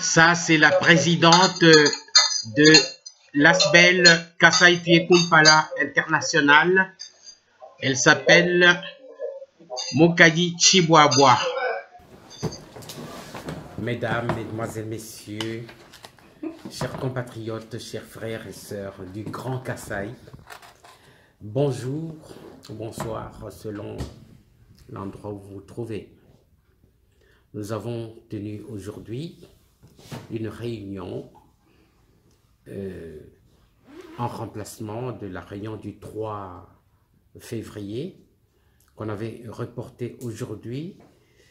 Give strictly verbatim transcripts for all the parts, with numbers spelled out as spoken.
Ça, c'est la présidente de l'Asbel Kasai Tuye-Kumpala International. Elle s'appelle Mokadi Chibwabwa. Mesdames, Mesdemoiselles, Messieurs, chers compatriotes, chers frères et sœurs du Grand Kasai, bonjour, bonsoir, selon l'endroit où vous vous trouvez. Nous avons tenu aujourd'hui une réunion euh, en remplacement de la réunion du trois février qu'on avait reportée aujourd'hui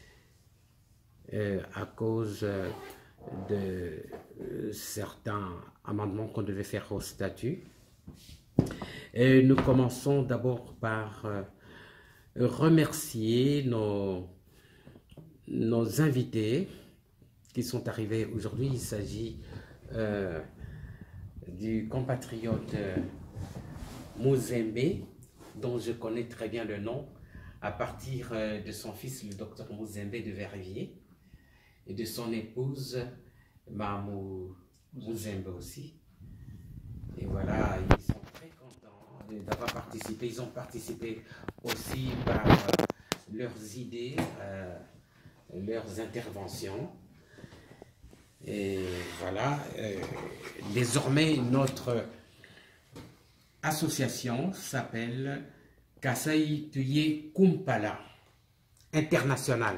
euh, à cause euh, de euh, certains amendements qu'on devait faire au statut. Et nous commençons d'abord par euh, remercier nos, nos invités qui sont arrivés aujourd'hui. Il s'agit euh, du compatriote euh, Muzembe, dont je connais très bien le nom, à partir euh, de son fils, le docteur Muzembe de Verviers, et de son épouse, Mamou Muzembe aussi. Et voilà, ils sont très contents d'avoir participé. Ils ont participé aussi par euh, leurs idées, euh, leurs interventions. Et voilà, euh, désormais notre association s'appelle Kasai Tuye-Kumpala International.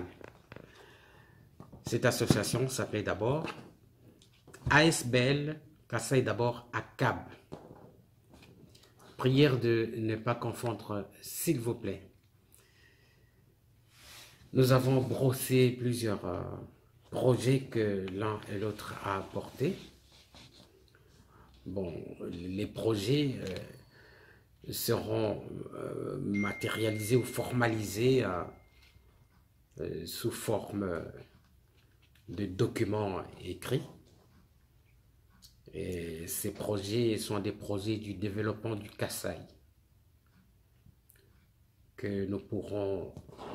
Cette association s'appelait d'abord Asbel Kasai d'abord à Cab. Prière de ne pas confondre, s'il vous plaît. Nous avons brossé plusieurs euh, projets que l'un et l'autre a apportés. Bon, les projets euh, seront euh, matérialisés ou formalisés euh, euh, sous forme de documents écrits. Et ces projets sont des projets du développement du Kasai que nous pourrons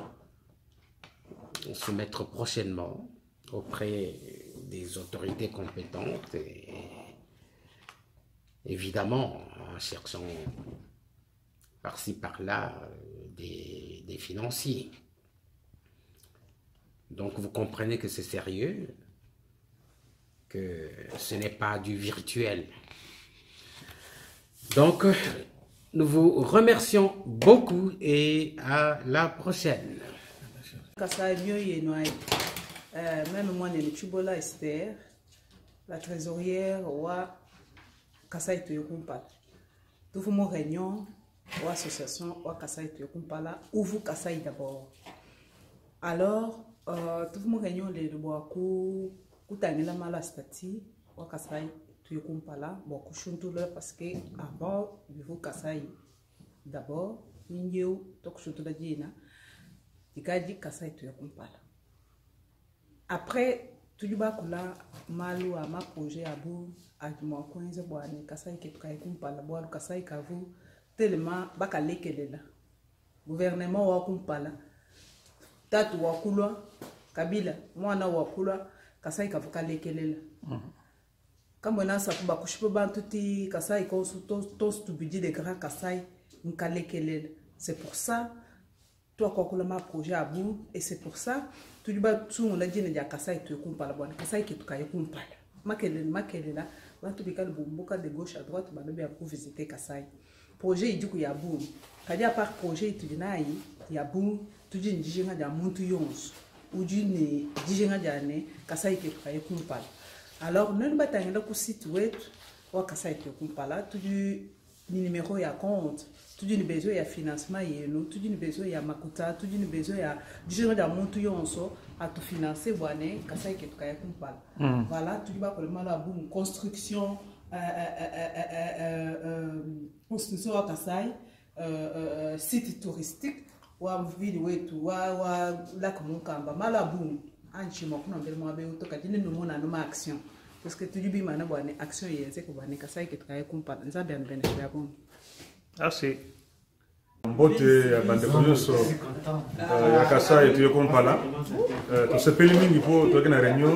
soumettre prochainement auprès des autorités compétentes et évidemment en cherchant par-ci par-là des, des financiers. Donc vous comprenez que c'est sérieux, que ce n'est pas du virtuel. Donc nous vous remercions beaucoup et à la prochaine. Euh, même moi, Chibola Esther, la trésorière, wa Kasai Tuye-Kumpala. Tout le monde réunion, ou association, ou Kasai Tuye-Kumpala, ou vous Kasai d'abord. Alors, euh, tout le monde réunion les boakou, koutangela mala stati, ou Kasai Tuye-Kumpala, boakou chuntoula parce que avant, vous Kasai d'abord, n'yeu tok chuntoula djina, dikadi Kasai Tuye-Kumpala. Après, tout le monde malu à ma projet à bout, à moi, quand ils ont dit Kasai qui est kumpala, boire Kasai kavu, tellement bakale qu'elle là. Gouvernement wa kumpala, tatu wa kulwa, Kabila, moi na wa kulwa, Kasai kavu kale qu'elle là. Comme on a ça pour bakushpe bantuti, Kasai consultant, tous tu budget de grand Kasai, n'kale qu'elle là. C'est pour ça. Toi, quand on a un projet à bout, et c'est pour ça, tout le monde on a dit que Kasai Tuye-Kumpala, Kasai qui est Kumpala. Makele, makele là, on a tout le monde de gauche à droite, on a pour visiter Kasai. Projet, il dit qu'il y a boum. Quand il y a pas projet, il y a boum, tout le monde dit qu'il y a montu yons, ou du ne dit qu'il y a Kasai qui est Kumpala. Alors, nous ne battons pas pour site web, ou Kasai Tuye-Kumpala, tout le numéro à compte. Tout d'une besoin il y a financement et nous tout d'une besoin il y a makuta tout d'une besoin il y a du genre de montu yonso à tout financer voilà Kasai qui est Kumpala voilà tout du bas pour le mal à boum construction euh, euh, euh, euh, construction à Kasai euh, site touristique ou à ville ou tout ou à lac Monkamba mal à boum anchi mo kuna mbele mo abe utoka dine no mona no action parce que tout du bima na bwana action yenze ko bwana Kasai qui est Kumpala nzabe an benefit ya bon. Ah c'est Mbote ya bandeko nyonso ya Kasai Tuye-Kumpala to sepeli mingi po toke na réunion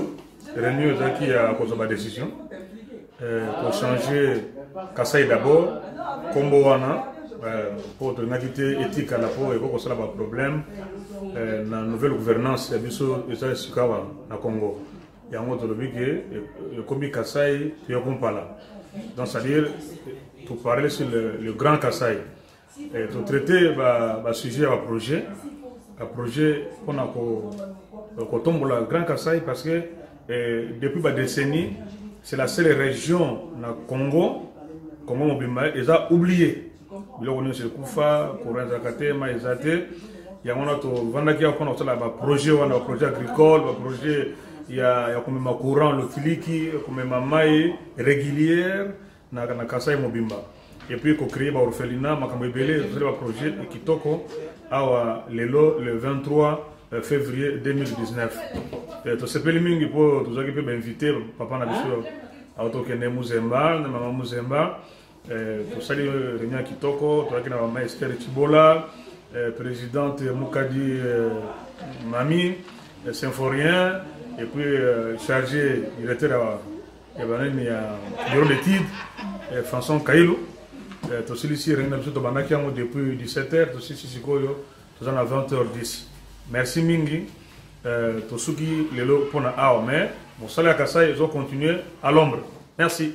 réunion qui a posé ma décision pour changer Kasai d'abord, Combo Wana, pour une activité éthique à la peau et pour que ça ait un problème, la nouvelle gouvernance est Sukawa na Congo. Il y a un autre lobby qui est comme Kasai, puis on parle. Donc, c'est-à-dire, pour parler sur le, le grand Kasai, et pour traiter le sujet à projet, un projet qu'on a pour le grand Kasai parce que eh, depuis des décennies, c'est la seule région dans le Congo, Congo Mobimba, ils ont oublié. Ils ont oublié le Koufa, Kouren Zakate, Maïzate. Il y a un projet, un projet agricole, un projet, il y a comme un courant, le filiki, comme un maï régulière dans le Kasai Mobimba. Et puis, il a créé un orphelinat, un projet qui toko le vingt-trois février deux mille dix-neuf. To sepeli mingi po tuzaki pe invité papa na biso auto kene Muzemba na mama Muzemba to sali réunion kitoko to akina mama Esther Chibola présidente Mukadi Mami symphorien et puis chargé directeur à Ebanani à bureau d'études François Kailo to sali ici réunion biso to banaki yango depuis dix-sept heures to sisi sikoyo to à vingt heures dix. Merci Mingi. Euh, Tosuki Lelo Pona Ao, mais mon salaire à Kasai, ils ont continué à l'ombre. Merci.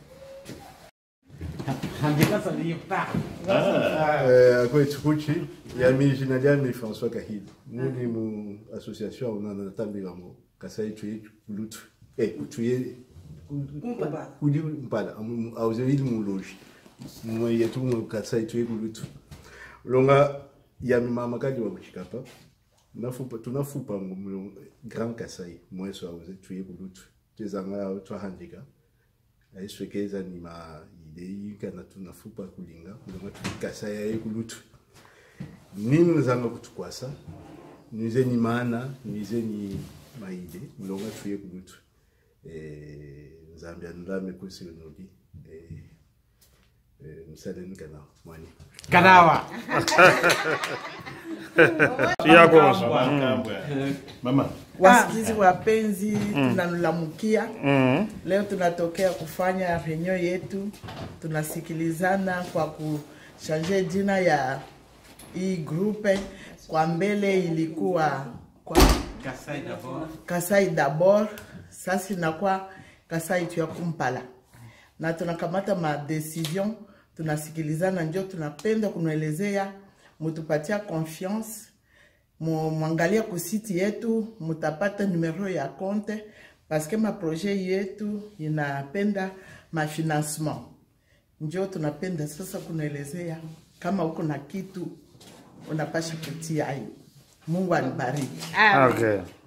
À quoi tu couches? Il y a mis Jinadian et François Kahil. Nous, nous, association, on a un table de Gambo. Kasai, tu es l'autre. Eh, tu es. Oudi Mpala, à Ozeril Mouloge. Moi, il y a tout le Kasai, tu es l'autre. Longa, il y a mis Mamakadi Wabuchikapa. Tunafupa grand Kasai, moi so aweze tuye kulutu tezanga twa handika aiswekeza ni ma idei kana tunafupa kulinga kulonga Kasai ya kulutu nini nzanga kutukwasa nize ni maana nize ni maide kulonga tuye kulutu eh Zambia ndame kusi nodi eh msaleni kana mwani Kanawa. Mama. Wasikizi wapenzi, tunalamukia. Leo tunatokea kufanya reunion yetu. Tunasikilizana kwa kushanje jina ya hii grupe. Kwa mbele ilikuwa kwa Kasai d'abord. Kasai d'abord. Sasa inakuwa Kasai tuya kumpala. Na tunakamata ma decision, tunasikilizana ndio tunapenda kunaelezea mutupatia confiance, muangalia ku site yetu, mutapata numero ya compte parce que ma projet yetu inapenda ma financement. Ndio tunapenda sasa kunaelezea kama uko na kitu unapasha kutia. Mungu anibariki. Okay.